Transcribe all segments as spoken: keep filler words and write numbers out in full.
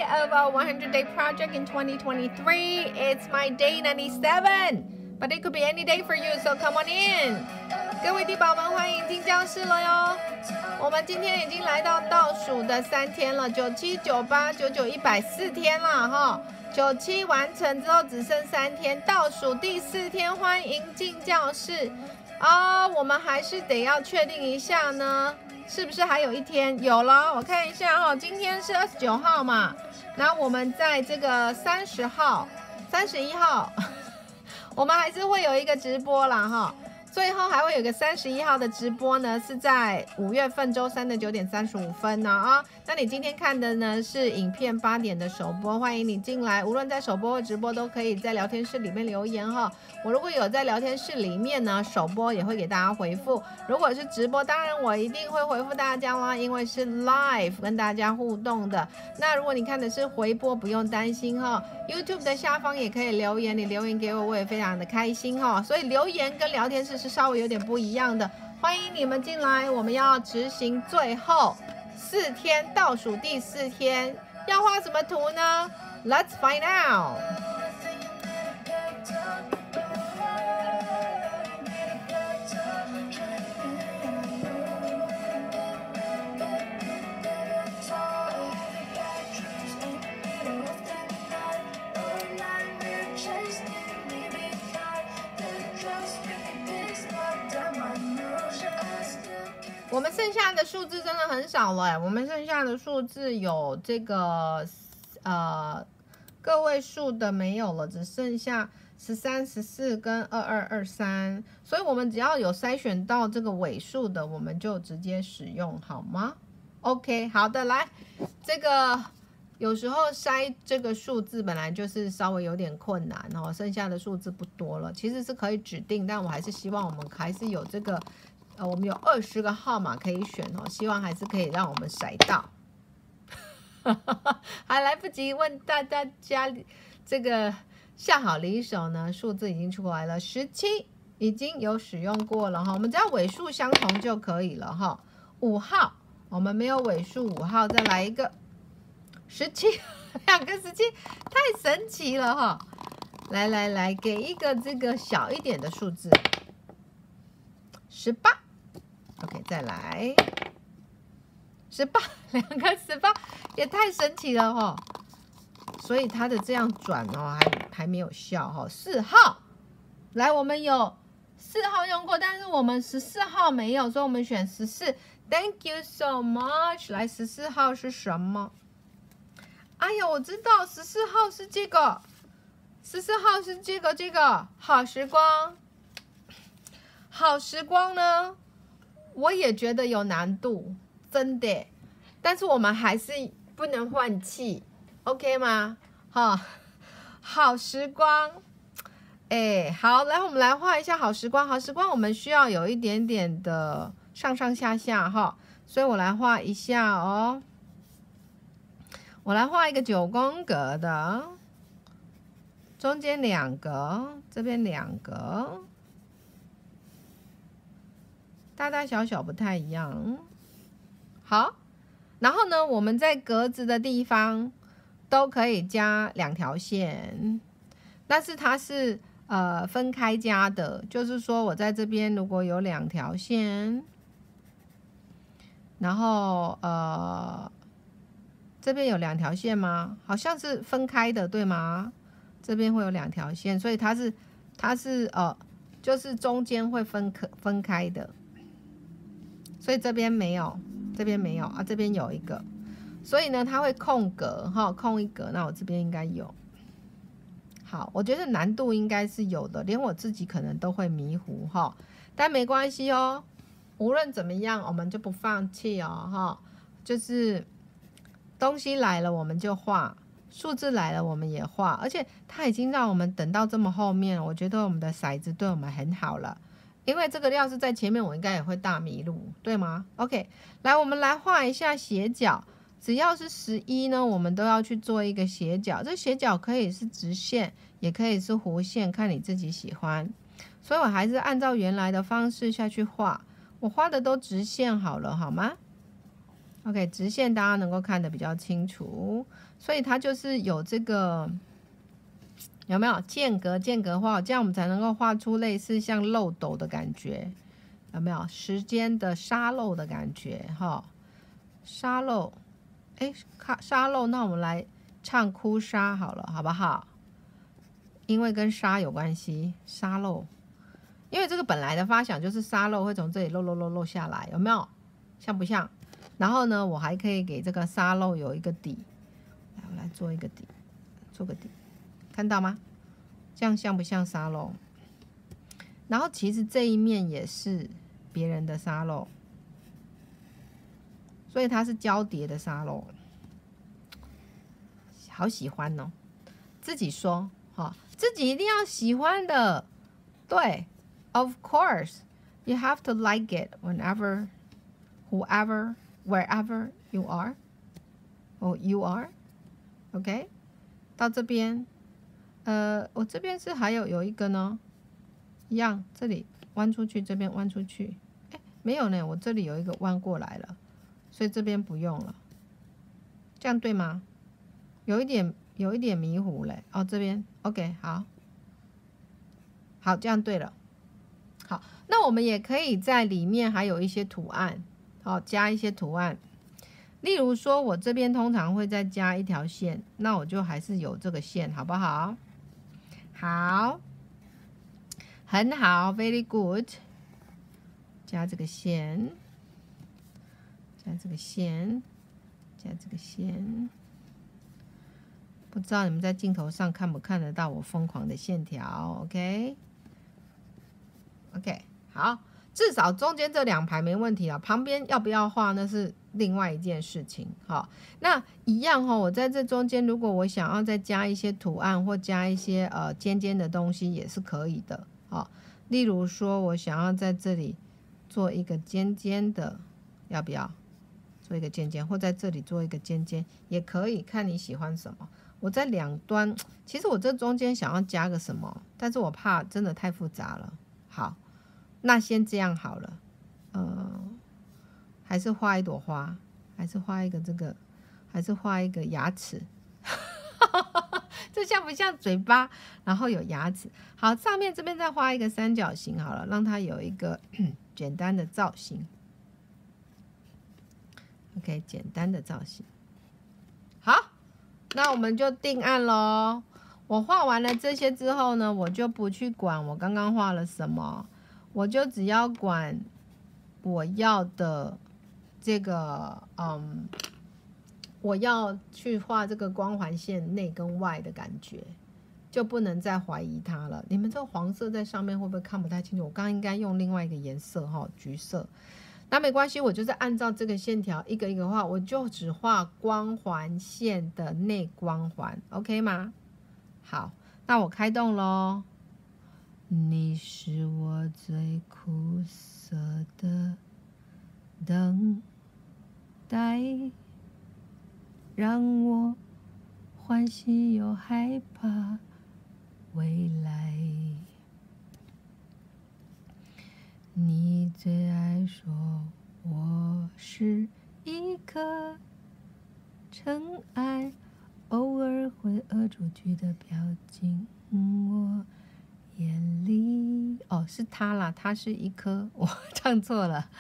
of our one hundred day project in twenty twenty-three. It's my day ninety-seven, but it could be any day for you, so come on in. 各位地宝们，欢迎进教室了哟！我们今天已经来到倒数的三天了，九七、九八、九九、一百四天了哈。九七完成之后只剩三天，倒数第四天，欢迎进教室啊、哦！我们还是得要确定一下呢。是不是还有一天？有了，我看一下哈、哦，今天是二十九号嘛，那我们在这个三十号、三十一号，我们还是会有一个直播啦哈。最后还会有个三十一号的直播呢，是在五月份周三的九点三十五分呢啊。那你今天看的呢是影片八点的首播，欢迎你进来，无论在首播或直播都可以在聊天室里面留言哈。我如果有在聊天室里面呢，首播也会给大家回复。如果是直播，当然我一定会回复大家啦，因为是 live 跟大家互动的。那如果你看的是回播，不用担心哈。YouTube 的下方也可以留言，你留言给我，我也非常的开心哈。所以留言跟聊天室是稍微有点不一样的，欢迎你们进来。我们要执行最后四天，倒数第四天，要画什么图呢 ？Let's find out。我们剩下的数字真的很少了哎，我们剩下的数字有这个呃个位数的没有了，只剩下十三、十四跟二二、二三，所以我们只要有筛选到这个尾数的，我们就直接使用好吗 ？OK， 好的，来，这个有时候筛这个数字本来就是稍微有点困难哦，剩下的数字不多了，其实是可以指定，但我还是希望我们还是有这个。呃，我们有二十个号码可以选哦，希望还是可以让我们筛到。还来不及问大大家这个下好离手呢，数字已经出来了，十七已经有使用过了哈，我们只要尾数相同就可以了哈。五号我们没有尾数，五号再来一个十七，两个十七，太神奇了哈！来来来，给一个这个小一点的数字，十八。OK， 再来十八，两个十八也太神奇了哈、哦！所以它的这样转哦，还还没有效哈、哦。四号，来，我们有四号用过，但是我们十四号没有，所以我们选十四。Thank you so much。来，十四号是什么？哎呀，我知道十四号是这个，十四号是这个这个好时光，好时光呢？我也觉得有难度，真的，但是我们还是不能换气 ，OK 吗？哈，好时光，哎，好，来，我们来画一下好时光。好时光，我们需要有一点点的上上下下哈，所以我来画一下哦。我来画一个九宫格的，中间两个，这边两个。大大小小不太一样，好，然后呢，我们在格子的地方都可以加两条线，但是它是呃分开加的，就是说我在这边如果有两条线，然后呃这边有两条线吗？好像是分开的，对吗？这边会有两条线，所以它是它是呃就是中间会分分开的。所以这边没有，这边没有啊，这边有一个，所以呢，它会空格哈，空一格。那我这边应该有。好，我觉得难度应该是有的，连我自己可能都会迷糊哈，但没关系哦。无论怎么样，我们就不放弃哦哈。就是东西来了我们就画，数字来了我们也画，而且它已经让我们等到这么后面，我觉得我们的骰子对我们很好了。因为这个要是在前面，我应该也会大迷路，对吗 ？OK， 来，我们来画一下斜角。只要是十一呢，我们都要去做一个斜角。这斜角可以是直线，也可以是弧线，看你自己喜欢。所以我还是按照原来的方式下去画。我画的都直线好了，好吗 OK， 直线大家能够看得比较清楚，所以它就是有这个有没有间隔间隔画，这样我们才能够画出类似像漏斗的感觉，有没有时间的沙漏的感觉哈？沙漏，哎，沙漏，那我们来唱哭沙好了，好不好？因为跟沙有关系，沙漏，因为这个本来的发想就是沙漏会从这里漏漏漏漏下来，有没有？像不像？然后呢，我还可以给这个沙漏有一个底，来，我来做一个底，做个底，看到吗？这样像不像沙漏？然后其实这一面也是别人的沙漏，所以它是交叠的沙漏，好喜欢哦！自己说哈，自己一定要喜欢的，对 ，Of course, you have to like it whenever, whoever, wherever you are, or you are, OK？ 到这边。呃，我这边是还有有一个呢，一样，这里弯出去，这边弯出去，哎，没有呢，我这里有一个弯过来了，所以这边不用了，这样对吗？有一点有一点迷糊嘞，哦，这边 OK， 好，好，这样对了，好，那我们也可以在里面还有一些图案，好，加一些图案，例如说，我这边通常会再加一条线，那我就还是有这个线，好不好？好，很好 ，very good。加这个线，加这个线，加这个线。不知道你们在镜头上看不看得到我疯狂的线条 ？OK，OK，、okay? okay, 好，至少中间这两排没问题啊。旁边要不要画那是另外一件事情。好，那一样哈、哦，我在这中间，如果我想要再加一些图案或加一些呃尖尖的东西，也是可以的。好，例如说我想要在这里做一个尖尖的，要不要做一个尖尖，或在这里做一个尖尖也可以，看你喜欢什么。我在两端，其实我这中间想要加个什么，但是我怕真的太复杂了。好，那先这样好了，呃，还是画一朵花，还是画一个这个，还是画一个牙齿，这像不像嘴巴？然后有牙齿。好，上面这边再画一个三角形好了，让它有一个简单的造型。OK， 简单的造型。好，那我们就定案咯。我画完了这些之后呢，我就不去管我刚刚画了什么，我就只要管我要的这个，嗯，我要去画这个光环线内跟外的感觉，就不能再怀疑它了。你们这个黄色在上面会不会看不太清楚？我刚刚应该用另外一个颜色哈，橘色。那没关系，我就是按照这个线条一个一个画，我就只画光环线的内光环 ，OK 吗？好，那我开动咯。你是我最苦涩的等待，让我欢喜又害怕未来。你最爱说我是一颗尘埃，偶尔会恶作剧的飘进我眼里。哦，是他啦，他是一颗，我唱错了。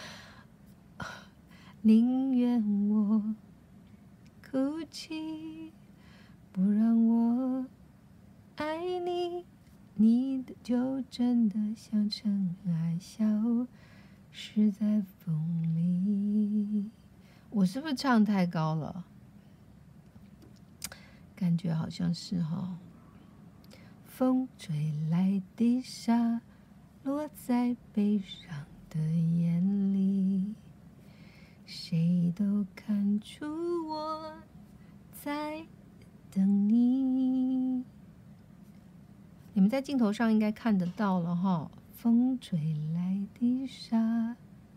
宁愿我哭泣，不让我爱你，你就真的像尘埃，消失在风里。我是不是唱太高了？感觉好像是哈。风吹来的沙，落在悲伤的眼里，谁都看出我在等你。你们在镜头上应该看得到了哈。风吹来的沙，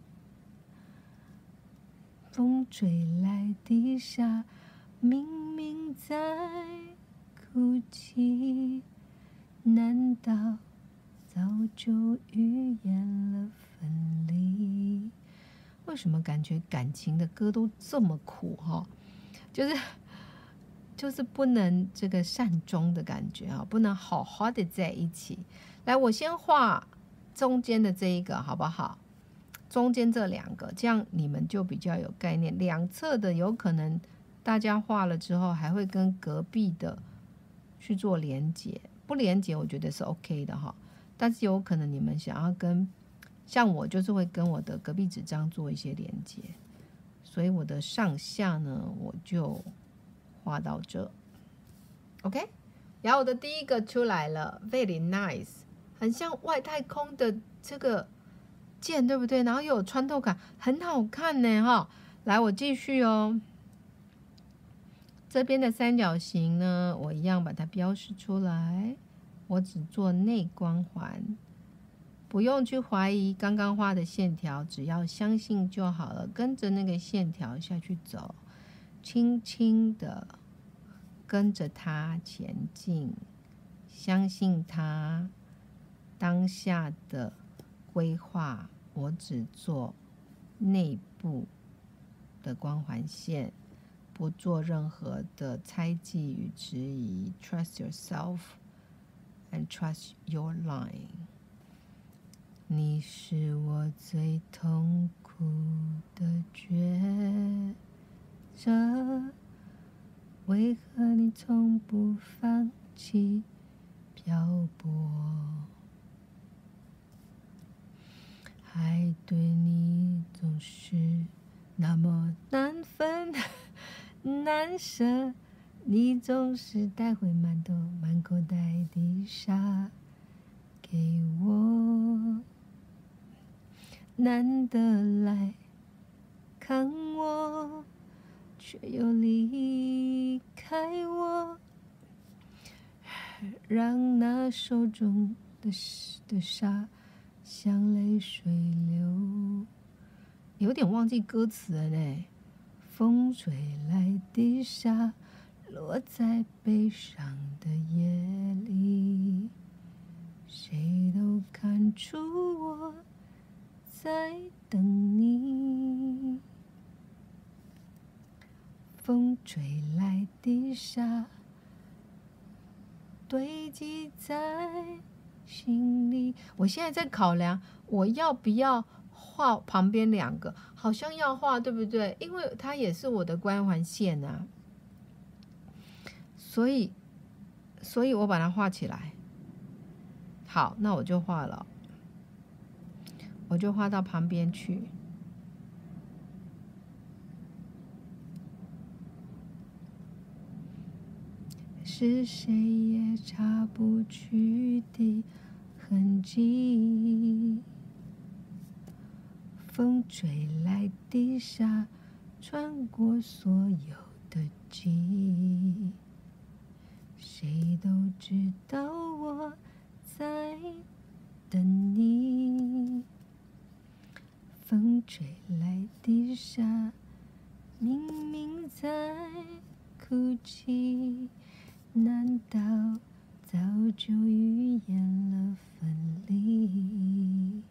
风吹来的沙，明明在哭泣，难道早就预言了分离？ 为什么感觉感情的歌都这么苦哈？就是就是不能这个善终的感觉啊，不能好好的在一起。来，我先画中间的这一个好不好？中间这两个，这样你们就比较有概念。两侧的有可能大家画了之后，还会跟隔壁的去做连结，不连结我觉得是 OK 的哈。但是有可能你们想要跟，像我就是会跟我的隔壁纸张做一些连结，所以我的上下呢，我就画到这 ，OK。然后我的第一个出来了 ，very nice， 很像外太空的这个剑，对不对？然后又有穿透感，很好看呢哈。来，我继续哦。这边的三角形呢，我一样把它标示出来。我只做内光环，不用去怀疑刚刚画的线条，只要相信就好了，跟着那个线条下去走，轻轻的跟着它前进，相信它当下的规划。我只做内部的光环线，不做任何的猜忌与质疑。 Trust yourself and trust your line。 你是我最痛苦的抉择，为何你从不放弃漂泊？爱对你总是那么难分难舍，你总是带回满头满口袋的沙给我，难得来看我，却又离开我，让那手中的的沙像泪水流。有点忘记歌词了呢。风吹来的沙，落在悲伤的夜里，谁都看出我在等你。风吹来的沙，堆积在心里。我现在在考量，我要不要画旁边两个？好像要画，对不对？因为它也是我的关环线啊，所以，所以我把它画起来。好，那我就画了，我就画到旁边去。是谁也擦不去的痕迹，风吹来的沙，穿过所有的记忆，谁都知道我在等你。风吹来的沙，明明在哭泣，难道早就预言了分离？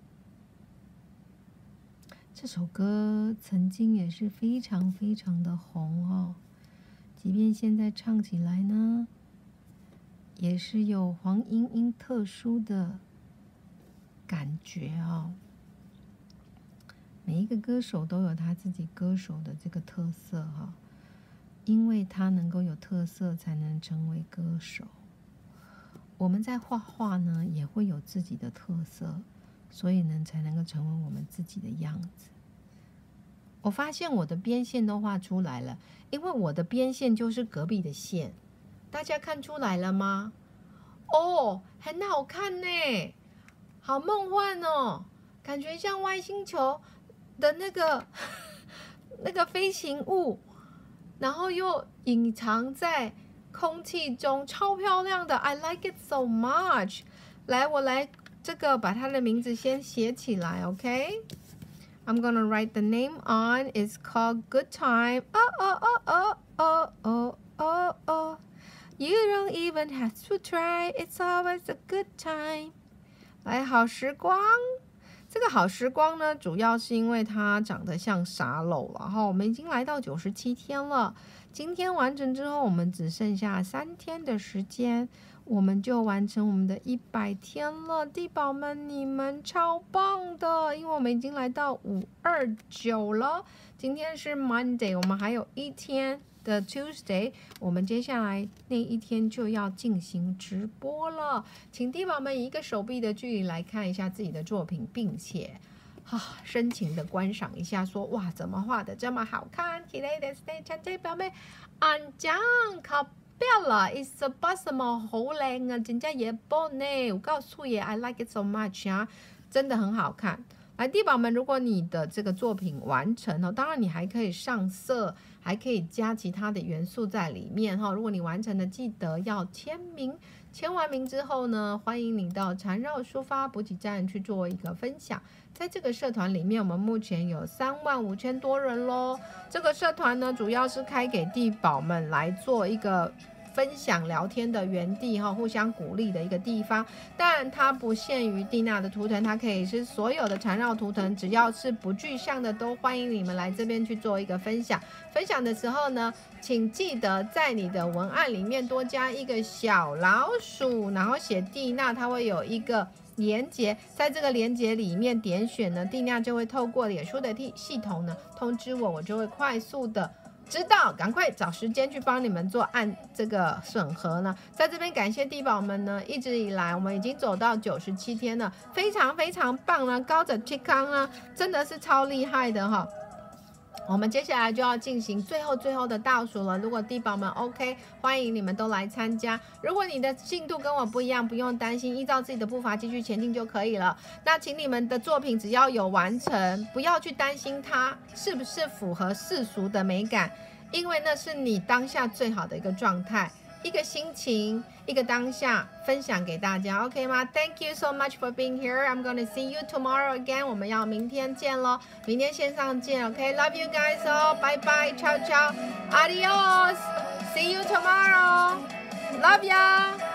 这首歌曾经也是非常非常的红哦，即便现在唱起来呢，也是有黄莺莺特殊的感觉哦。每一个歌手都有他自己歌手的这个特色哈、哦，因为他能够有特色，才能成为歌手。我们在画画呢，也会有自己的特色，所以呢，才能够成为我们自己的样子。我发现我的边线都画出来了，因为我的边线就是隔壁的线，大家看出来了吗？哦，很好看呢，好梦幻哦，感觉像外星球的那个那个飞行物，然后又隐藏在空气中，超漂亮的 I like it so much。 来，我来这个把它的名字先写起来 OK， I'm gonna write the name on. It's called Good Time. Oh oh oh oh oh oh oh oh, you don't even have to try, it's always a good time。 来，好时光， 这个好时光呢，主要是因为它长得像沙漏，然后我们已经来到九十七天了。今天完成之后，我们只剩下三天的时间，我们就完成我们的一百天了。地宝们，你们超棒的，因为我们已经来到五二九了。今天是 Monday， 我们还有一天的 Tuesday， 我们接下来那一天就要进行直播了。请地宝们以一个手臂的距离来看一下自己的作品，并且啊，深情的观赏一下说，哇，怎么画的这么好看 ？Today is day， 地寶們安獎靠邊啦 ，It's a bus 好靚啊，真係嘢波呢，我告訴你 ，I like it so much 啊，真的很好看。来，地宝们，如果你的这个作品完成了，当然你还可以上色，还可以加其他的元素在里面哈。如果你完成了，记得要签名。签完名之后呢，欢迎你到缠绕书发补给站去做一个分享。在这个社团里面，我们目前有三万五千多人咯。这个社团呢，主要是开给地宝们来做一个分享聊天的园地哈，互相鼓励的一个地方，但它不限于蒂娜的图腾，它可以是所有的缠绕图腾，只要是不具象的，都欢迎你们来这边去做一个分享。分享的时候呢，请记得在你的文案里面多加一个小老鼠，然后写蒂娜，它会有一个连结，在这个连结里面点选呢，蒂娜就会透过脸书的系统呢通知我，我就会快速的知道，赶快找时间去帮你们做按这个审核呢。在这边感谢地宝们呢，一直以来我们已经走到九十七天了，非常非常棒了，高者 T 康呢真的是超厉害的哈。我们接下来就要进行最后最后的倒数了。如果地宝们 OK， 欢迎你们都来参加。如果你的进度跟我不一样，不用担心，依照自己的步伐继续前进就可以了。那请你们的作品只要有完成，不要去担心它是不是符合世俗的美感，因为那是你当下最好的一个状态。一个心情，一个当下，分享给大家 ，OK 吗 ？Thank you so much for being here. I'm gonna see you tomorrow again. 我们要明天见咯，明天线上见 ，OK？Love you guys 哦，拜拜，ciao ciao，adios，see you tomorrow. Love ya.